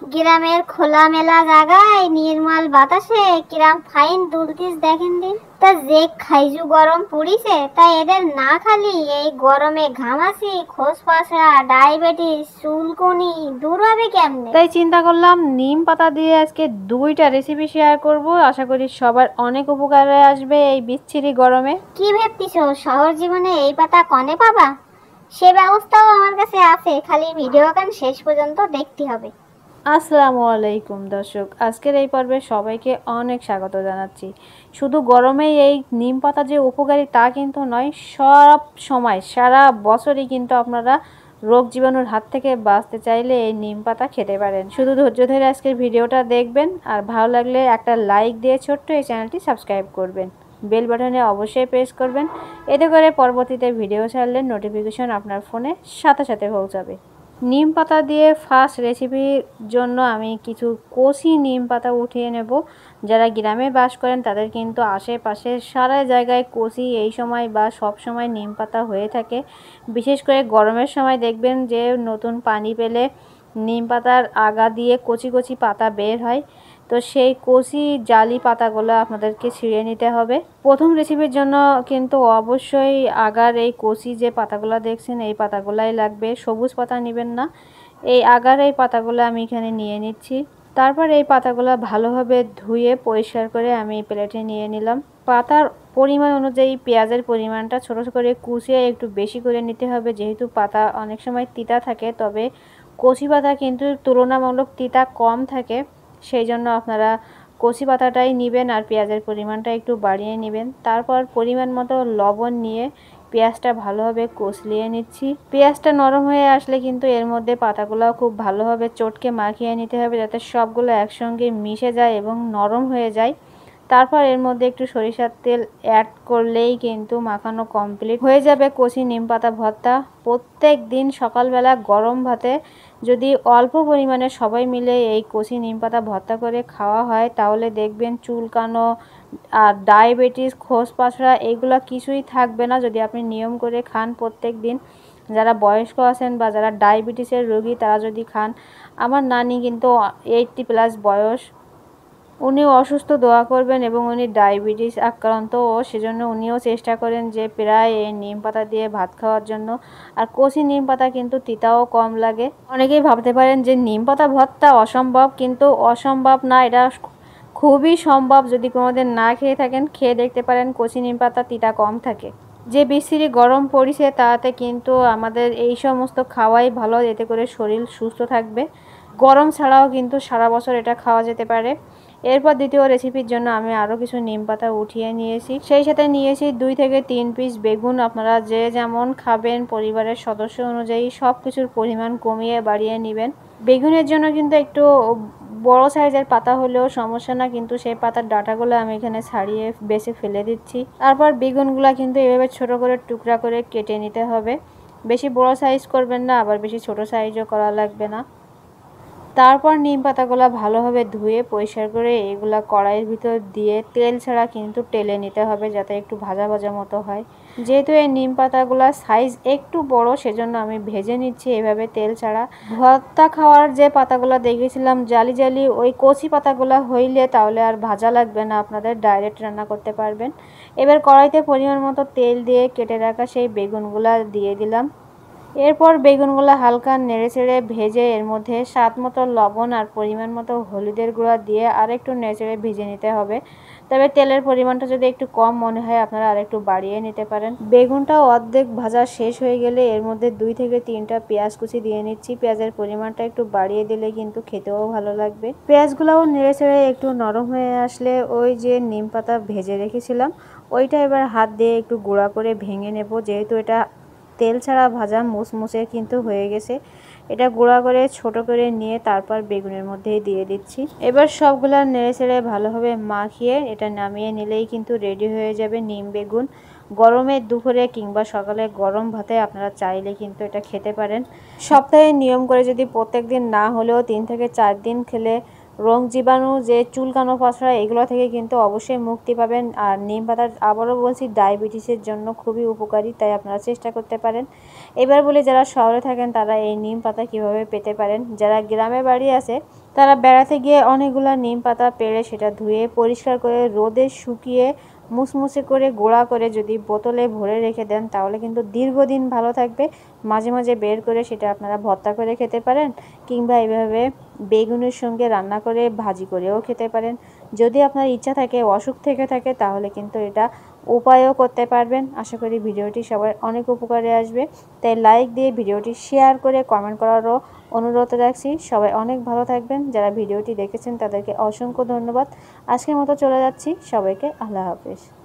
গ্রামের খোলামেলা জায়গায় নির্মল বাতাসে কিরাম ফাইন দুলতিস দেখেন দিন। তা যে খাইজু গরম পড়িছে, তাই এদের না খালি এই গরমে ঘামাসি, খোসপাসা, ডায়াবেটিস, চুলকুনি দূর হবে কেমনে? তাই চিন্তা করলাম নিম পাতা দিয়ে আজকে 2টা রেসিপি শেয়ার করব। আশা করি সবার অনেক উপকারে আসবে এই বিচ্ছিরি গরমে। কি ভাবতিছো শহর জীবনে এই পাতা কনে পাবা? সে ব্যবস্থাও আমার কাছে আছে, খালি ভিডিও গান শেষ পর্যন্ত দেখতে হবে। আসসালামু আলাইকুম দর্শক, আজকের এই পর্বে সবাইকে অনেক স্বাগত জানাচ্ছি। শুধু গরমেই এই নিম পাতা যে উপকারী তা কিন্তু নয়, সব সময় সারা বছরই কিন্তু আপনারা রোগ জীবাণুর হাত থেকে বাঁচতে চাইলে এই নিম পাতা খেতে পারেন। শুধু ধৈর্য ধরে আজকের ভিডিওটা দেখবেন, আর ভালো লাগলে একটা লাইক দিয়ে ছোট্ট এই চ্যানেলটি সাবস্ক্রাইব করবেন, বেল বাটনে অবশ্যই প্রেস করবেন। এতে করে পরবর্তীতে ভিডিও ছাড়লে নোটিফিকেশন আপনার ফোনে সাথে সাথে পৌঁছাবে। নিম পাতা দিয়ে ফার্স্ট রেসিপির জন্য আমি কিছু কচি নিম পাতা উঠিয়ে নেব। যারা গ্রামে বাস করেন তাদের কিন্তু আশেপাশে সারা জায়গায় কচি এই সময় বা সব সময় নিম পাতা হয়ে থাকে। বিশেষ করে গরমের সময় দেখবেন যে নতুন পানি পেলে নিম পাতার আগা দিয়ে কচি কচি পাতা বের হয়। তো সেই কচি জালি পাতাগুলো আপনাদেরকে ছিঁড়ে নিতে হবে। প্রথম রেসিপির জন্য কিন্তু অবশ্যই আগার এই কচি যে পাতাগুলো দেখছেন এই পাতাগুলাই লাগবে, সবুজ পাতা নেবেন না। এই আগার এই পাতাগুলো আমি এখানে নিয়ে নিচ্ছি। তারপর এই পাতাগুলো ভালোভাবে ধুয়ে পরিষ্কার করে আমি প্লেটে নিয়ে নিলাম। পাতার পরিমাণ অনুযায়ী পেঁয়াজের পরিমাণটা ছোটো করে কুচিয়ে একটু বেশি করে নিতে হবে, যেহেতু পাতা অনেক সময় তিতা থাকে, তবে কচি পাতা কিন্তু তুলনামূলক তিতা কম থাকে। সেই জন্য আপনারা কচি পাতাটাই নেবেন আর পেঁয়াজের পরিমাণটা একটু বাড়িয়ে নেবেন। তারপর পরিমাণ মতো লবণ নিয়ে পেঁয়াজটা ভালোভাবে কষলিয়ে নিচ্ছি। পেঁয়াজটা নরম হয়ে আসলে কিন্তু এর মধ্যে পাতাগুলো খুব ভালোভাবে চটকে মাখিয়ে নিতে হবে, যাতে সবগুলো একসঙ্গে মিশে যায় এবং নরম হয়ে যায়। তারপর এর মধ্যে একটু সরিষার তেল অ্যাড করলেই কিন্তু মাখানো কমপ্লিট হয়ে যাবে কচি নিম পাতা ভর্তা। প্রত্যেক দিন সকালবেলা গরম ভাতে যদি অল্প পরিমাণে সবাই মিলে এই কচি নিম পাতা ভর্তা করে খাওয়া হয়, তাহলে দেখবেন চুলকানো আর ডায়াবেটিস, খোসপাসড়া এগুলো কিছুই থাকবে না যদি আপনি নিয়ম করে খান প্রত্যেক দিন। যারা বয়স্ক আছেন বা যারা ডায়াবেটিসের রোগী তারা যদি খান, আমার নানি কিন্তু 80+ বয়স, উনিও অসুস্থ দোয়া করবেন এবং উনি ডায়াবেটিস আক্রান্ত, সেজন্য উনিও চেষ্টা করেন যে প্রায় এই নিম পাতা দিয়ে ভাত খাওয়ার জন্য। আর কচি নিম পাতা কিন্তু তিতাও কম লাগে। অনেকেই ভাবতে পারেন যে নিম পাতা ভর্তা অসম্ভব, কিন্তু অসম্ভব না, এটা খুবই সম্ভব। যদি কোনোদিন না খেয়ে থাকেন, খেয়ে দেখতে পারেন, কচি নিম পাতা তিতা কম থাকে। যে বিশ্রী গরম পড়েছে তাতে কিন্তু আমাদের এই সমস্ত খাওয়াই ভালো, এতে করে শরীর সুস্থ থাকবে। গরম ছাড়াও কিন্তু সারা বছর এটা খাওয়া যেতে পারে। এরপর দ্বিতীয় রেসিপির জন্য আমি আরও কিছু নিম পাতা উঠিয়ে নিয়েছি, সেই সাথে নিয়েছি 2 থেকে 3 পিস বেগুন। আপনারা যে যেমন খাবেন পরিবারের সদস্য অনুযায়ী সব কিছুর পরিমাণ কমিয়ে বাড়িয়ে নেবেন। বেগুনের জন্য কিন্তু একটু বড় সাইজের পাতা হলেও সমস্যা না, কিন্তু সেই পাতার ডাঁটাগুলো আমি এখানে ছাড়িয়ে বেছে ফেলে দিচ্ছি। তারপর বেগুনগুলো কিন্তু এভাবে ছোট করে টুকরা করে কেটে নিতে হবে। বেশি বড় সাইজ করবেন না, আবার বেশি ছোট সাইজও করা লাগবে না। তারপর নিম পাতাগুলো ভালোভাবে ধুয়ে পরিষ্কার করে এগুলা কড়াইয়ের ভিতর দিয়ে তেল ছাড়া কিন্তু টেলে নিতে হবে, যাতে একটু ভাজা ভাজা মতো হয়। যেহেতু এই নিম পাতাগুলা সাইজ একটু বড়, সেজন্য আমি ভেজে নিচ্ছি এভাবে তেল ছাড়া। ভর্তা খাওয়ার যে পাতাগুলো দেখেছিলাম জালি জালি, ওই কচি পাতাগুলো হইলে তাহলে আর ভাজা লাগবে না, আপনাদের ডাইরেক্ট রান্না করতে পারবেন। এবার কড়াইতে পরিমাণ মতো তেল দিয়ে কেটে রাখা সেই বেগুনগুলা দিয়ে দিলাম। এরপর বেগুনগুলো হালকা নেড়েচেড়ে ভেজে এর মধ্যে স্বাদ মতো লবণ আর পরিমাণ মতো হলুদের গুঁড়া দিয়ে আরেকটু নেড়েচেড়ে ভেজে নিতে হবে। তবে তেলের পরিমাণটা যদি একটু কম মনে হয় আপনারা আরেকটু বাড়িয়ে নিতে পারেন। বেগুনটাও অর্ধেক ভাজা শেষ হয়ে গেলে এর মধ্যে 2 থেকে 3টা পেঁয়াজ কুচি দিয়ে নিচ্ছি। পেঁয়াজের পরিমাণটা একটু বাড়িয়ে দিলে কিন্তু খেতেও ভালো লাগবে। পেঁয়াজগুলোও নেড়েচেড়ে একটু নরম হয়ে আসলে ওই যে নিম পাতা ভেজে রেখেছিলাম ওইটা এবার হাত দিয়ে একটু গুঁড়া করে ভেঙে নেব, যেহেতু এটা তেল ছাড়া ভাজা মুসমুসে কিন্তু হয়ে গেছে। এটা গুঁড়া করে ছোট করে নিয়ে তারপর বেগুনের মধ্যেই দিয়ে দিচ্ছি। এবার সবগুলা নেড়েচেড়ে ভালোভাবে মাখিয়ে এটা নামিয়ে নিলেই কিন্তু রেডি হয়ে যাবে নিম বেগুন। গরমের দুপুরে কিংবা সকালে গরম ভাতে আপনারা চাইলে কিন্তু এটা খেতে পারেন। সপ্তাহে নিয়ম করে যদি প্রত্যেক দিন না হলেও 3 থেকে 4 দিন খেলে রোগ জীবাণু, যে চুলকানো পচড়া, এগুলো থেকে কিন্তু অবশ্যই মুক্তি পাবেন। আর নিম পাতা আবারও বলছি ডায়াবেটিসের জন্য খুবই উপকারী, তাই আপনারা চেষ্টা করতে পারেন। এবার বলি যারা শহরে থাকেন তারা এই নিম পাতা কিভাবে পেতে পারেন। যারা গ্রামে বাড়ি আছে তারা বেড়াতে গিয়ে অনেকগুলো নিম পাতা পেড়ে সেটা ধুয়ে পরিষ্কার করে রোদে শুকিয়ে মুসমুসে করে গুঁড়া করে যদি বোতলে ভরে রেখে দেন তাহলে কিন্তু দীর্ঘদিন ভালো থাকবে। মাঝে মাঝে বের করে সেটা আপনারা ভর্তা করে খেতে পারেন, কিংবা এইভাবে বেগুনের সঙ্গে রান্না করে ভাজি করেও খেতে পারেন। যদি আপনার ইচ্ছা থাকে, অসুখ থেকে থাকে, তাহলে কিন্তু এটা উপায়ও করতে পারবেন। আশা করি ভিডিওটি সবার অনেক উপকারে আসবে। তাই লাইক দিয়ে ভিডিওটি শেয়ার করে কমেন্ট করারও অনুরোধ রাখছি। সবাই অনেক ভালো থাকবেন। যারা ভিডিওটি দেখেছেন তাদেরকে অসংখ্য ধন্যবাদ। আজকের মতো চলে যাচ্ছি। সবাইকে আল্লাহ হাফেজ।